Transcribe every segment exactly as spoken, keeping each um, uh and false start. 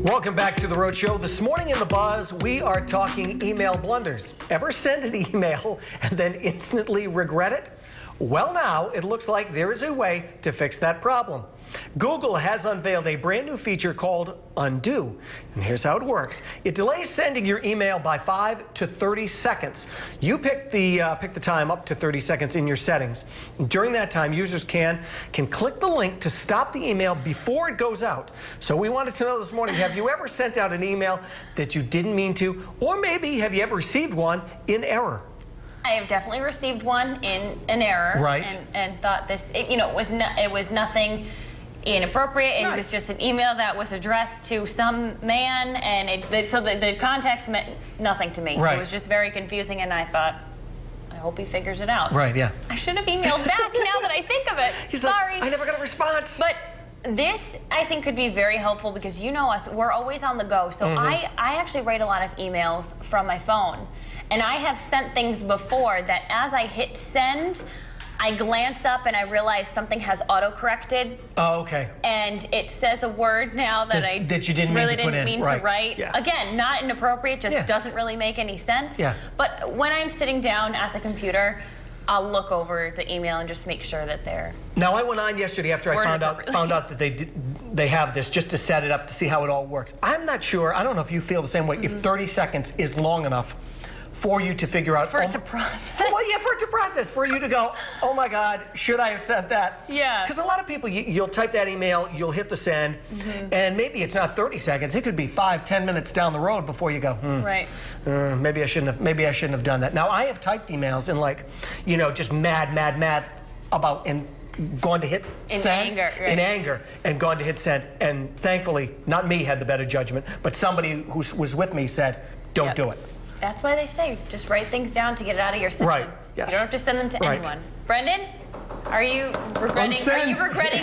Welcome back to the Rhode Show. This morning in the Buzz, we are talking email blunders. Ever send an email and then instantly regret it? Well, now it looks like there is a way to fix that problem. Google has unveiled a brand new feature called Undo. And here's how it works. It delays sending your email by five to thirty seconds. You pick the, uh, pick the time up to thirty seconds in your settings. During that time, users can, can click the link to stop the email before it goes out. So we wanted to know this morning, have you ever sent out an email that you didn't mean to? Or maybe have you ever received one in error? I have definitely received one in an error. Right. And, and thought this, it, you know, it was, no, it was nothing inappropriate. It right. was just an email that was addressed to some man, and it, the, so the, the context meant nothing to me. Right. It was just very confusing, and I thought, I hope he figures it out. Right, yeah. I should have emailed back now that I think of it. He's Sorry. Like, I never got a response. But this, I think, could be very helpful because you know us, we're always on the go. So Mm-hmm. I, I actually write a lot of emails from my phone. And I have sent things before that as I hit send, I glance up and I realize something has auto-corrected. Oh, okay. And it says a word now that, That- I that you didn't mean really to put didn't in. mean Right. to write. Yeah. Again, not inappropriate, just Yeah. doesn't really make any sense. Yeah. But when I'm sitting down at the computer, I'll look over the email and just make sure that they're... Now, I went on yesterday after I Worded found out properly. found out that they did, they have this just to set it up to see how it all works. I'm not sure. I don't know if you feel the same way. Mm-hmm. If thirty seconds is long enough for you to figure out... For it oh, to process. Well, yeah, for it to process. For you to go, oh, my God, should I have sent that? Yeah. Because a lot of people, you, you'll type that email, you'll hit the send, mm-hmm. and maybe it's not thirty seconds. It could be five, ten minutes down the road before you go, hmm, Right. uh, maybe I shouldn't have, maybe I shouldn't have done that. Now, I have typed emails and, like, you know, just mad, mad, mad about... and gone to hit in send anger, right. in anger and gone to hit send, and thankfully not me had the better judgment, but somebody who was with me said don't Yep. do it. That's why they say just write things down to get it out of your system. Right. Yes. You don't have to send them to Right. anyone. Brendan, are you regretting? Unsend. Are you regretting?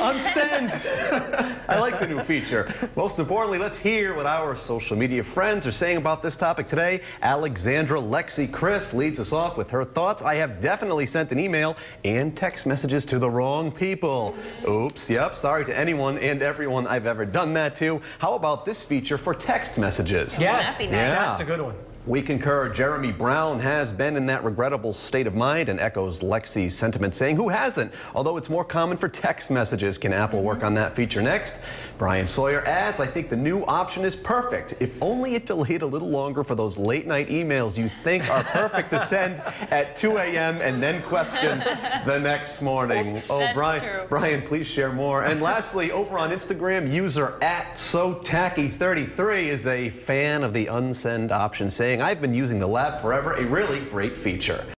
Unsend. I like the new feature. Most importantly, let's hear what our social media friends are saying about this topic today. Alexandra Lexi Chris leads us off with her thoughts. I have definitely sent an email and text messages to the wrong people. Oops. Yep. Sorry to anyone and everyone I've ever done that to. How about this feature for text messages? Yes, that'd be nice. Yeah. That's a good one. We concur. Jeremy Brown has been in that regrettable state of mind and echoes Lexi's sentiment, saying, who hasn't? Although it's more common for text messages. Can Apple mm-hmm. work on that feature next? Brian Sawyer adds, I think the new option is perfect. If only it delayed a little longer for those late night emails you think are perfect to send at two A M and then question the next morning. Oops. Oh, That's Brian, true. Brian, please share more. And lastly, over on Instagram, user at so tacky thirty-three is a fan of the unsend option, saying, I've been using the lab forever, a really great feature.